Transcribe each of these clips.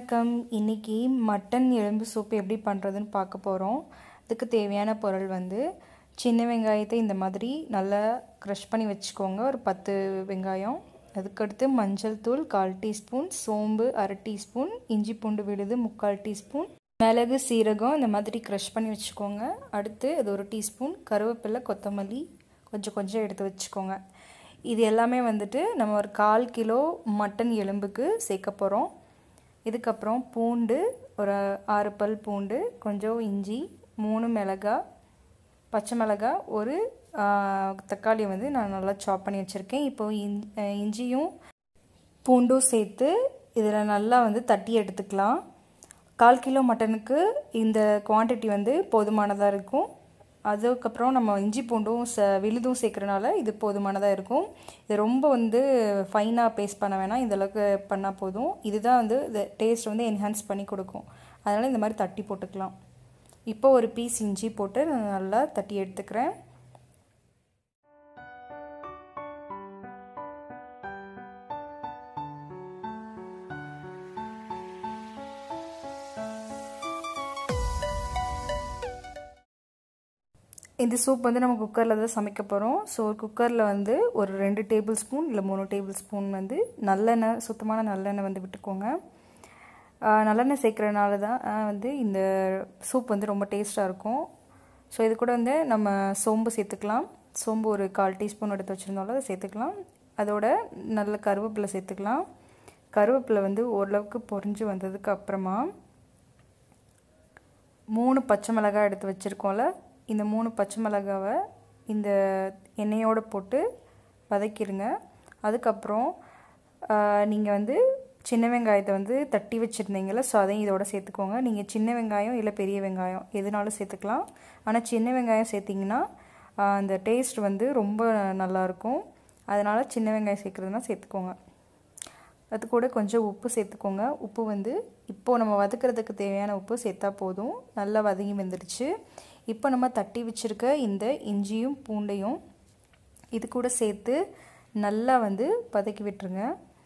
வணக்கம். இன்னைக்கு மட்டன் எலும்பு சூப் எப்படி பண்ணுறதுன்னு பார்க்க போகிறோம். அதுக்கு தேவையான பொருள் சின்ன வெங்காயத்தை இந்த மாதிரி நல்லா க்ரஷ் பண்ணி வச்சுக்கோங்க, ஒரு 10 வெங்காயம். அதுக்கடுத்து மஞ்சள் தூள் 1/4 டீஸ்பூன், சோம்பு 1/2 டீஸ்பூன், இஞ்சி பூண்டு விழுது 3/4 டீஸ்பூன், மிளகு சீரகம் இந்த மாதிரி க்ரஷ் பண்ணி வச்சுக்கோங்க. அடுத்து இது 1 டீஸ்பூன், கருவேப்பிலை கொத்தமல்லி கொஞ்சம் எடுத்து வச்சுக்கோங்க. இது எல்லாமே நம்ம ஒரு 1/4 கிலோ மட்டன் எலும்புக்கு சேர்க்க போகிறோம். இதுக்கப்புறம் பூண்டு ஒரு 6 பல் பூண்டு, கொஞ்சம் இஞ்சி, 3 மிளகாய், பச்சை மிளகாய், ஒரு தக்காளி நான் நல்லா சாப் பண்ணி வச்சுருக்கேன். இப்போது இஞ்சியும் பூண்டும் சேர்த்து இதில் நல்லா தட்டி எடுத்துக்கலாம். 1/4 கிலோ மட்டனுக்கு இந்த குவான்டிட்டி போதுமானதாக இருக்கும். அதுக்கப்புறம் நம்ம இஞ்சி பூண்டும் விழுதும் சேர்க்குறனால இது போதுமானதாக இருக்கும். இது ரொம்ப ஃபைனாக பேஸ்ட் பண்ண வேணாம், இந்தளவுக்கு பண்ணால் போதும். இதுதான் இந்த டேஸ்ட் என்ஹான்ஸ் பண்ணி கொடுக்கும். அதனால் இந்த மாதிரி தட்டி போட்டுக்கலாம். இப்போ ஒரு பீஸ் இஞ்சி போட்டு நான் நல்லா தட்டி எடுத்துக்கிறேன். இந்த சூப் நம்ம குக்கரில் தான் சமைக்க போகிறோம். ஸோ குக்கரில் ஒரு 2 டேபிள் ஸ்பூன் இல்லை 3 டேபிள் ஸ்பூன் நல்லெண்ணெய், சுத்தமான நல்லெண்ணெய் விட்டுக்கோங்க. நல்லெண்ணெய் சேர்க்குறதுனால தான் இந்த சூப் ரொம்ப டேஸ்ட்டாக இருக்கும். ஸோ இது கூட நம்ம சோம்பு சேர்த்துக்கலாம். சோம்பு ஒரு 1/4 டீஸ்பூன் எடுத்து வச்சுருந்தோம்ல, அதை சேர்த்துக்கலாம். அதோட நல்ல கருவேப்பிலை சேர்த்துக்கலாம். கருவேப்பிலை ஓரளவுக்கு பொரிஞ்சு வந்ததுக்கு அப்புறமா 3 பச்சை மிளகாய் எடுத்து வச்சுருக்கோம்ல, இந்த 3 பச்சை மிளகாவை இந்த எண்ணெயோடு போட்டு வதக்கிடுங்க. அதுக்கப்புறம் நீங்கள் சின்ன வெங்காயத்தை தட்டி வச்சுருந்தீங்கள, ஸோ அதையும் இதோட சேர்த்துக்கோங்க. நீங்கள் சின்ன வெங்காயம் இல்லை பெரிய வெங்காயம் எதுனாலும் சேர்த்துக்கலாம். ஆனால் சின்ன வெங்காயம் சேர்த்திங்கன்னா அந்த டேஸ்ட் ரொம்ப நல்லாயிருக்கும். அதனால் சின்ன வெங்காயம் சேர்க்குறதுனா சேர்த்துக்கோங்க. அது கூட கொஞ்சம் உப்பு சேர்த்துக்கோங்க. உப்பு இப்போது நம்ம வதக்கிறதுக்கு தேவையான உப்பு சேர்த்தா போதும். நல்லா வதங்கி வந்துடுச்சு. இப்போ நம்ம தட்டி வச்சுருக்க இந்த இஞ்சியும் பூண்டையும் இது கூட சேர்த்து நல்லா வதக்கி விட்டுருங்க.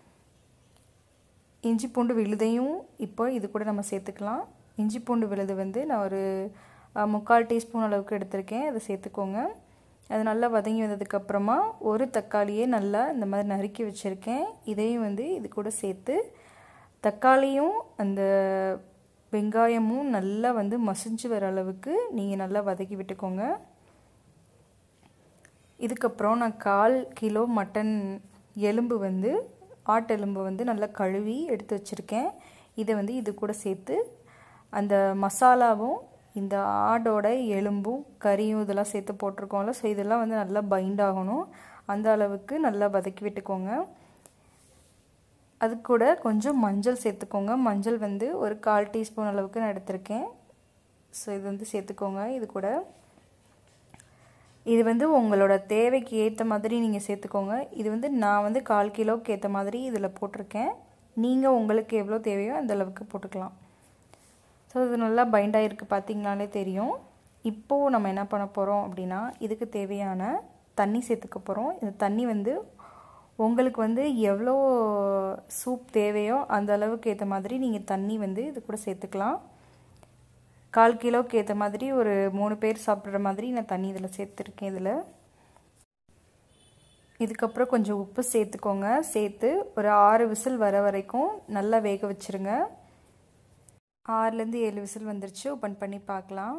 இஞ்சி பூண்டு விழுதையும் இப்போ இது கூட நம்ம சேர்த்துக்கலாம். இஞ்சி பூண்டு விழுது நான் ஒரு 3/4 டீஸ்பூன் அளவுக்கு எடுத்திருக்கேன், அதை சேர்த்துக்கோங்க. அது நல்லா வதங்கி வந்ததுக்கப்புறமா ஒரு தக்காளியே நல்லா இந்த மாதிரி நறுக்கி வச்சுருக்கேன், இதையும் இது கூட சேர்த்து தக்காளியும் அந்த வெங்காயமும் நல்லா மசிஞ்சு வர அளவுக்கு நீங்கள் நல்லா வதக்கி விட்டுக்கோங்க. இதுக்கப்புறம் நான் 1/4 கிலோ மட்டன் எலும்பு ஆட்டெலும்பு நல்லா கழுவி எடுத்து வச்சுருக்கேன். இதை இது கூட சேர்த்து அந்த மசாலாவும் இந்த ஆடோட எலும்பும் கறியும் இதெல்லாம் சேர்த்து போட்டிருக்கோம்ல, ஸோ இதெல்லாம் நல்லா பைண்ட் ஆகணும். அந்த அளவுக்கு நல்லா வதக்கி விட்டுக்கோங்க. அது கூட கொஞ்சம் மஞ்சள் சேர்த்துக்கோங்க. மஞ்சள் ஒரு 1/4 டீஸ்பூன் அளவுக்கு நான் எடுத்திருக்கேன். ஸோ இது சேர்த்துக்கோங்க. இது கூட இது உங்களோட தேவைக்கு ஏற்ற மாதிரி நீங்கள் சேர்த்துக்கோங்க. இது நான் 1/4 கிலோவுக்கு ஏற்ற மாதிரி இதில் போட்டிருக்கேன். நீங்கள் உங்களுக்கு எவ்வளோ தேவையோ அந்த அளவுக்கு போட்டுக்கலாம். ஸோ இது நல்லா பைண்டாக இருக்குது, பார்த்திங்கனாலே தெரியும். இப்போது நம்ம என்ன பண்ண போகிறோம் அப்படின்னா, இதுக்கு தேவையான தண்ணி சேர்த்துக்க போகிறோம். இந்த தண்ணி உங்களுக்கு எவ்வளோ சூப் தேவையோ அந்த அளவுக்கு ஏற்ற மாதிரி நீங்கள் தண்ணி இது கூட சேர்த்துக்கலாம். 1/4 கிலோவுக்கு ஏற்ற மாதிரி ஒரு 3 பேர் சாப்பிட்ற மாதிரி நான் தண்ணி இதில் சேர்த்துருக்கேன். இதுக்கப்புறம் கொஞ்சம் உப்பு சேர்த்துக்கோங்க. சேர்த்து ஒரு 6 விசில் வர வரைக்கும் நல்லா வேக வச்சுருங்க. 6லேருந்து 7 விசில் வந்துருச்சு. ஓப்பன் பண்ணி பார்க்கலாம்.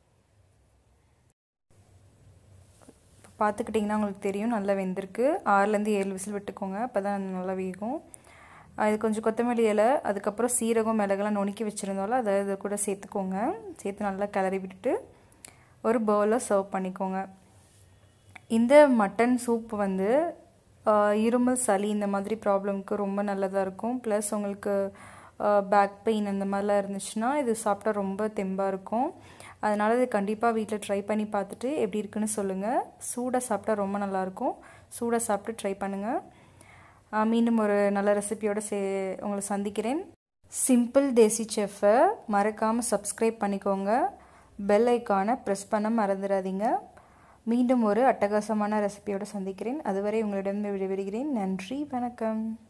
பார்த்துக்கிட்டிங்கன்னா உங்களுக்கு தெரியும் நல்லா வெந்திருக்கு. 6லேருந்து 7 விசில் விட்டுக்கோங்க, அப்போ தான் நல்லா வேகும். அது கொஞ்சம் கொத்தமல்லி இலை, அதுக்கப்புறம் சீரகம் மிளகெல்லாம் நுணுக்கி வச்சுருந்தோம்ல, அதை இது கூட சேர்த்துக்கோங்க. சேர்த்து நல்லா கிளறி விட்டுட்டு ஒரு பவுலில் சர்வ் பண்ணிக்கோங்க. இந்த மட்டன் சூப் இருமல், சளி இந்த மாதிரி ப்ராப்ளம்க்கு ரொம்ப நல்லதாக இருக்கும். ப்ளஸ் உங்களுக்கு பேக் பெயின் அந்த மாதிரிலாம் இருந்துச்சுன்னா இது சாப்பிட்டா ரொம்ப தெம்பாக இருக்கும். அதனால் இது கண்டிப்பாக வீட்டில் ட்ரை பண்ணி பார்த்துட்டு எப்படி இருக்குன்னு சொல்லுங்கள். சூடாக சாப்பிட்டா ரொம்ப நல்லாயிருக்கும். சூடாக சாப்பிட்டு ட்ரை பண்ணுங்கள். மீண்டும் ஒரு நல்ல ரெசிபியோடு உங்களை சந்திக்கிறேன். சிம்பிள் தேசி செஃப்பை மறக்காமல் சப்ஸ்கிரைப் பண்ணிக்கோங்க. பெல் ஐக்கானை ப்ரெஸ் பண்ண மறந்துடாதீங்க. மீண்டும் ஒரு அட்டகாசமான ரெசிபியோடு சந்திக்கிறேன். அதுவரை உங்களிடம் விடைபெறுகிறேன். நன்றி, வணக்கம்.